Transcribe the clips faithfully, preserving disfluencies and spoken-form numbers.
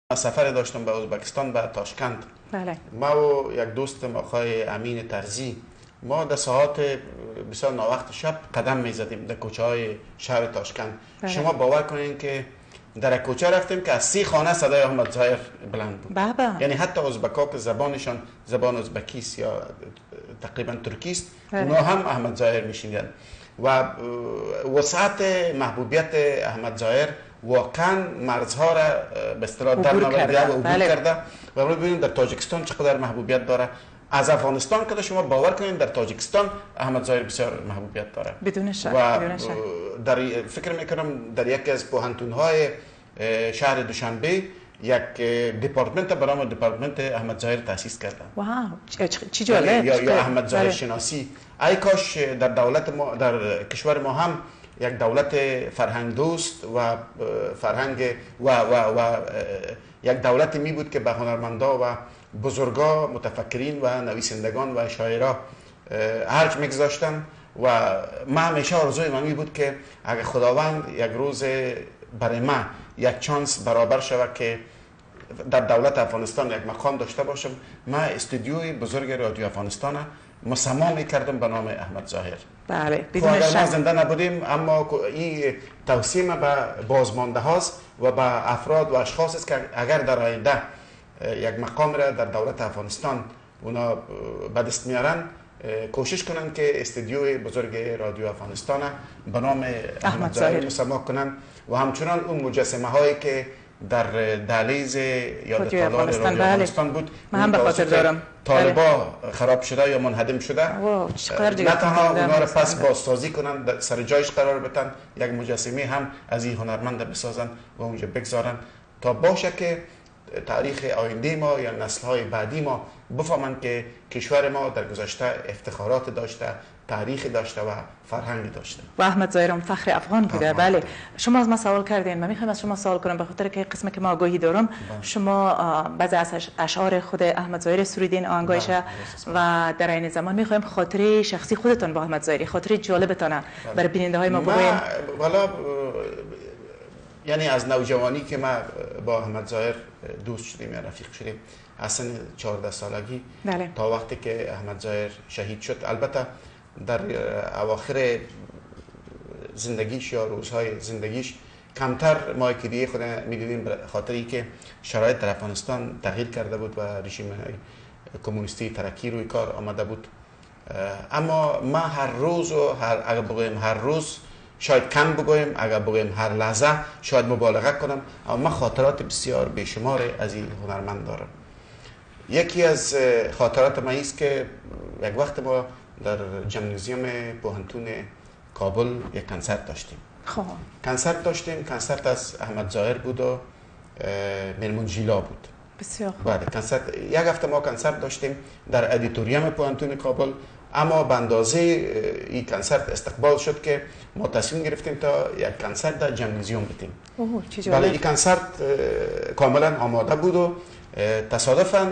سفر داشتم به ازبکستان به تاشکند. بله. ما و یک دوستم آقای امین ترزی ما در ساعات بسیار ناوقت شب قدم میزدیم در کوچه های شهر تاشکند. بله. شما باور کنین که در کوچه رفتیم که از سی خانه صدای احمد ظاهر بلند بود. بابا. یعنی حتی ازبکا که زبانشان زبان ازبکی است یا تقریبا ترکی است، بله. اونا هم احمد ظاهر میشنیدن و وسعت محبوبیت احمد ظاهر واقعا مرزها را به اصطلاح در نورده و عبور کرده و ببینید در تاجیکستان چقدر محبوبیت داره. از افغانستان که شما باور کنید در تاجیکستان احمد ظاهر بسیار محبوبیت داره بدون شک. و بدون شک. در فکر میکنم در یکی از پوهنتون‌های شهر دوشنبه یک دپارتمنت به نام دپارتمنت احمد ظاهر تأسیس کردن. واو چی جالب. یا, یا احمد ظاهر شناسی. ای کاش در دولت ما در کشور ما هم یک دولت فرهنگ دوست و فرهنگ و و و یک دولت می بود که به هنرمندا و بزرگا متفکرین و نویسندگان و شاعرها ارج میگذاشتن و ما همیشه آرزوی من می بود که اگر خداوند یک روز برای ما یک چانس برابر شود که در دولت افغانستان یک مقام داشته باشم، ما استودیوی بزرگ رادیو افغانستان مسما میکردم به نام احمد ظاهر. بله بدون شک. شک. ما زنده نبودیم اما این توصیه به بازمانده هاست و به افراد و اشخاص است که اگر در آینده یک مقام را در دولت افغانستان اونا به دست میارن کوشش کنن که استودیوی بزرگ رادیو افغانستان به نام احمد ظاهر مسما کنن و همچنان اون مجسمه هایی که در دهلیز یا در تالار رادیو افغانستان بود من هم به خاطر دارم طالبا خراب شده یا منهدم شده نه تنها اونا رو پس بازسازی کنن سر جایش قرار بدن، یک مجسمه هم از این هنرمند بسازن و اونجا بگذارن تا باشه که تاریخ آینده ما یا نسل‌های بعدی ما بفهمن که کشور ما در گذشته افتخارات داشته، تاریخی داشته و فرهنگی داشته و احمد ظاهر هم فخر افغان بوده. بله شما از ما سوال کردین، من میخوام از شما سوال کنم به خاطر که قسمی که ما آگاهی دارم بله. شما بعضی از اشعار خود احمد ظاهر سرودین آهنگایش و در این زمان میخوایم خاطره شخصی خودتون با احمد ظاهر، خاطره جالبتان برای بیننده های ما بگوین. والا یعنی از نوجوانی که ما با احمد ظاهر دوست شدیم یا رفیق شدیم از سن چهارده سالگی بله. تا وقتی که احمد ظاهر شهید شد، البته در اواخر زندگیش یا روزهای زندگیش کمتر ما که دیگه خود میدیدیم خاطری که شرایط در افغانستان تغییر کرده بود و رژیم کمونیستی ترکی روی کار آمده بود. اما ما هر روز و هر اگر بگویم هر روز شاید کم بگویم، اگر بگویم هر لحظه شاید مبالغه کنم، اما من خاطرات بسیار بیشمار از این هنرمند دارم. یکی از خاطرات ما است که یک وقت ما در ژیمنازیوم پوهنتون کابل یک کنسرت داشتیم. خب کنسرت داشتیم، کنسرت از احمد ظاهر بود و میرمون ژیلا بود. بسیار خوب. بعد کنسرت یک هفته ما کنسرت داشتیم در ادیتوریوم پوهنتون کابل، اما به اندازه این کنسرت استقبال شد که ما تصمیم گرفتیم تا یک کنسرت در ژیمنازیوم بدیم. اوه چه جالب. ولی این کنسرت کاملا آماده بود و تصادفاً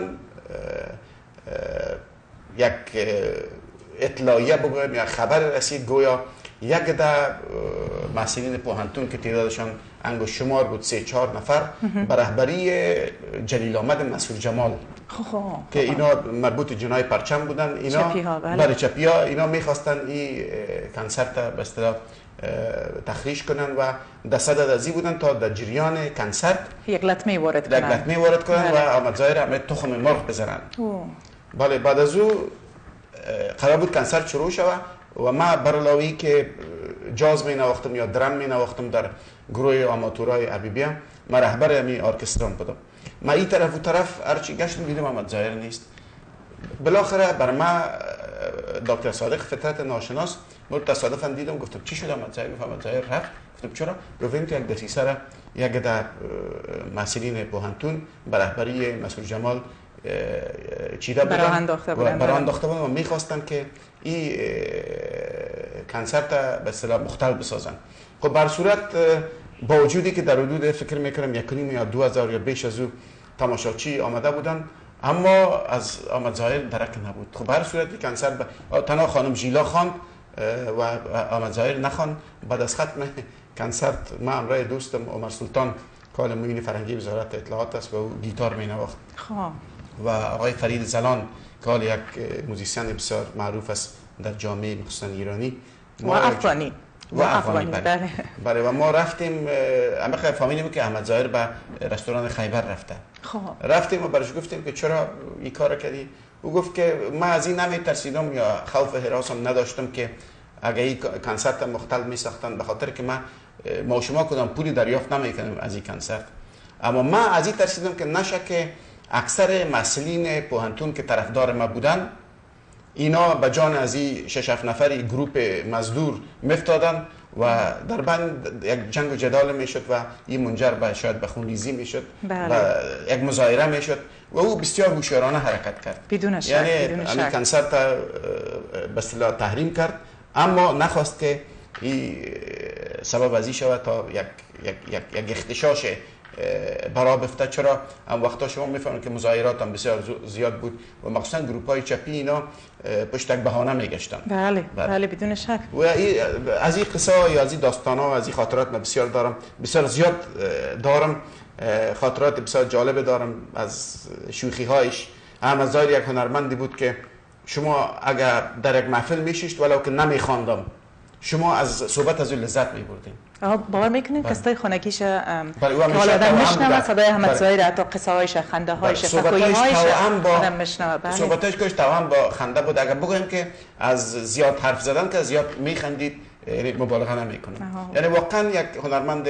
یک اطلاعیه بگویم یا خبر رسید گویا یک ده محصلین پوهنتون که تعدادشان انگشت شمار بود سه چهار نفر به رهبری جلیل آمد مسعود جمال که اینا مربوط جنای پرچم بودن، اینا برای چپی ها اینا میخواستن این کنسرت به اصطلاح تخریش کنن و در صدد ازی بودن تا در جریان کنسرت یک لطمه وارد کنن یک لطمه وارد کنن و احمد ظاهر همه تخم مرغ بزنن. بله بعد از او قرار بود کنسرت شروع شود و ما برعلاوه که جاز می نواختم یا درم می نواختم در گروه آماتورای حبیبیه، ما رهبر همین ارکستران بودم. ما این طرف و طرف هرچی گشتم دیدم احمد ظاهر نیست. بالاخره بر ما دکتر صادق فطرت ناشناس مورد تصادفاً دیدم، گفتم چی شد احمد ظاهر؟ گفت احمد ظاهر رفت. گفتم چرا؟ گفتم تو یک دسیسه را یک در محصلین پوهنتون به رهبری مسعود جمال چیده بودن برانداخته بودن برانداخته بودن و میخواستن که این کنسرت به اصطلاح مختل بسازن. خب بر صورت با وجودی که در حدود فکر میکنم یک نیم یا دو هزار یا بیش از او تماشاچی آمده بودن، اما از احمد ظاهر درک نبود. خب بر صورت کنسرت ب... تنها خانم ژیلا خواند و احمد ظاهر نخواند. بعد از ختم کنسرت ما همراه دوستم عمر سلطان کال معین فرهنگی وزارت اطلاعات است و او گیتار می نواخت. خب و آقای فرید زلان که حال یک موزیسین بسیار معروف است در جامعه مخصوصا ایرانی و افغانی و افغانی بله بله و ما رفتیم همه فهمیدیم که احمد ظاهر به رستوران خیبر رفته. خب رفتیم و برش گفتیم که چرا این کار کردی؟ او گفت که ما از این نمی ترسیدم یا خوف هراسم نداشتم که اگه این کنسرت مختل می ساختن، به خاطر که ما ما شما کدام پولی دریافت نمی کنیم از این کنسرت. اما ما از این ترسیدم که نشه که اکثر مسئولین پوهنتون که طرفدار ما بودن اینا به جان از این شش هفت نفری گروپ مزدور میفتادن و در بند یک جنگ و جدال میشد و این منجر به شاید به خونریزی میشد و یک مظاهره میشد و او بسیار هوشیارانه حرکت کرد. بدون شک یعنی بدون شک همین کنسرت به اصطلاح تحریم کرد، اما نخواست که این سبب ازی شود تا یک یک یک, یک اختشاش برا بفته. چرا هم وقتا شما میفهمید که مظاهرات هم بسیار زیاد بود و مخصوصا گروپ های چپی اینا پشت یک بهانه میگشتن. بله بله بدون شک. و از این قصه یا از این داستان ها و از این خاطرات من بسیار دارم، بسیار زیاد دارم، خاطرات بسیار جالب دارم از شوخی هایش. احمد ظاهر یک هنرمندی بود که شما اگر در یک محفل میشید ولو که نمیخواندم شما از صحبت از او لذت میبردین. باور میکنین قصه خانگیش که حالا آدم میشنوه صدای احمد ظاهر حتی قصه هایش خنده هایش فکویی هایش آدم میشنوه. صحبتش کش توام با خنده بود. اگر بگویم که از زیاد حرف زدن که زیاد میخندید یعنی مبالغه نمیکنه. یعنی واقعا یک هنرمند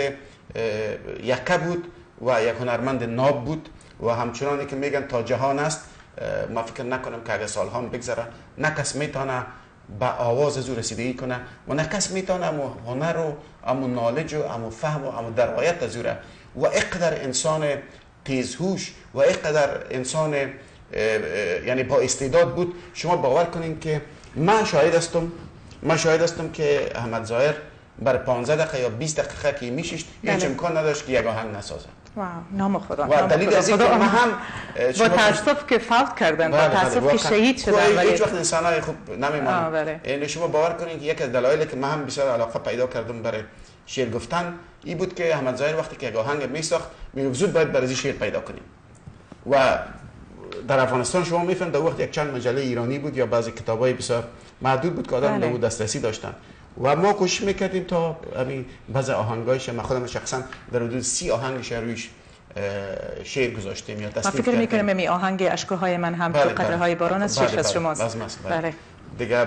یکه بود و یک هنرمند ناب بود و همچنانی که میگن تا جهان است. ما فکر نکنم که اگر سالها بگذره نه کس میتونه به آواز از او رسیدگی کنه و نه کس میتونه امو هنر و امو نالج و امو فهم و امو درایت از او را و اقدر انسان تیزهوش و اقدر انسان یعنی با استعداد بود. شما باور کنین که من شاهد هستم من شاهد هستم که احمد ظاهر بر پانزده دقیقه یا بیست دقیقه که میشیش هیچ امکان نداشت که یک آهنگ نسازه. واو نام خدا. و دلیل از اینکه ما هم با تاسف که فوت کردن، با تاسف که شهید شدن، ولی هیچ وقت انسانای خوب نمیمونن. یعنی شما باور کنین که یک از دلایلی که من هم بسیار علاقه پیدا کردم برای شعر گفتن این بود که احمد ظاهر وقتی که یک آهنگ میساخت میگفت زود باید برای شعر پیدا کنیم. و در افغانستان شما میفهمید در وقت یک چند مجله ایرانی بود یا بعضی کتابای بسیار محدود بود که آدم به اون دسترسی داشتن و ما کوشش میکردیم تا همین بعضی آهنگایش من خودم شخصا در حدود سی آهنگش رویش شعر گذاشتیم یا تصنیف کردیم. ما فکر میکنم می آهنگ اشکهای من هم تو قطرهای باران از شش از شماست. بله. دیگه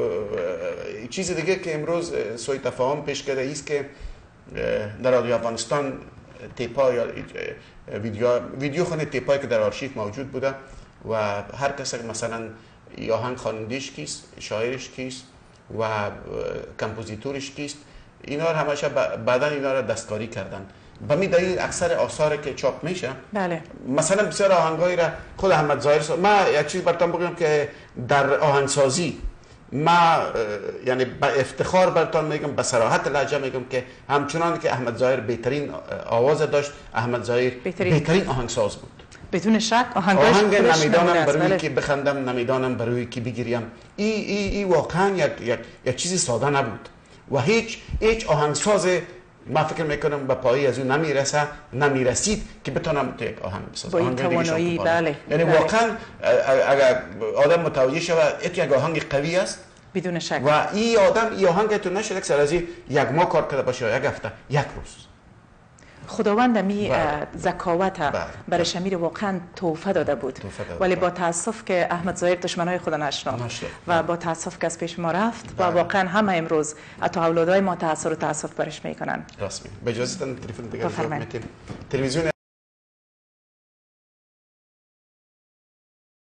چیز دیگه که امروز سوی تفاهم پیش کرده است که در رادیو افغانستان تیپا یا ویدیو ویدیو خونه تیپایی که در آرشیو موجود بوده و هر کس مثلا آهنگ خواننده‌اش کیست، شاعرش کیست و کمپوزیتورش کیست، اینا رو همشه بعدن اینا رو دستکاری کردن. به می دلیل اکثر آثار که چاپ میشه بله مثلا بسیار آهنگایی را خود احمد ظاهر ما یک چیز براتون بگم که در آهنگسازی ما یعنی با افتخار براتون میگم، با صراحت لهجه میگم که همچنان که احمد ظاهر بهترین آواز داشت، احمد ظاهر بهترین, بهترین آهنگساز بود بدون شک. آهنگش آهنگ نمیدانم بروی که بخندم، نمیدانم بروی که بگیریم، ای ای ای واقعا یک یک یک چیزی ساده نبود و هیچ هیچ آهنگساز ما فکر میکنم به پایی از اون نمیرسه نمیرسید که بتونم تو یک آهنگ بسازم با این توانایی. بله یعنی بله. واقعا اگر آدم متوجه شود این یک آهنگ قوی است بدون شک و این آدم این آهنگ تو نشد یک سر از یک ماه کار کرده باشه، یک هفته، یک روز. خداوند می زکاوت برای شمیر واقعا توفه داده بود، ولی با تاسف که احمد ظاهر دشمنای خود نشناخت و با تاسف که از پیش ما رفت و واقعا همه امروز حتی اولادای ما تاثیر و تاسف برش میکنن. راست میگی. به اجازه تلفن دیگه تلویزیون